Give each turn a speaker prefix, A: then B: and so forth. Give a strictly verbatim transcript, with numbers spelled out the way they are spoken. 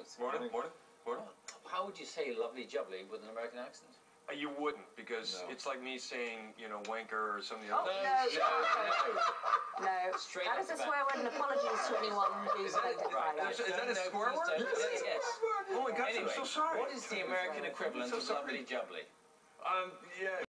A: James.
B: Morning, morning, morning.
C: How would you say lovely jubbly with an American accent?
B: Uh, you wouldn't, because
C: No.
B: it's like me saying, you know, wanker or some of the
A: Oh,
B: other.
A: no, no, no.
C: Straight
A: That
C: off
A: is a
C: the bat.
A: swear word, and apologies to anyone who's
C: Is that,
A: spoken
C: right,
A: about
B: Is,
A: it.
B: is that a
C: No,
B: swear
C: please
B: word?
C: don't.
B: Yes.
C: Yes.
B: Oh my gosh,
C: Anyway,
B: I'm so sorry.
C: what is the American equivalent
B: so
C: of
B: sorry.
C: lovely jubbly?
B: Um, yeah.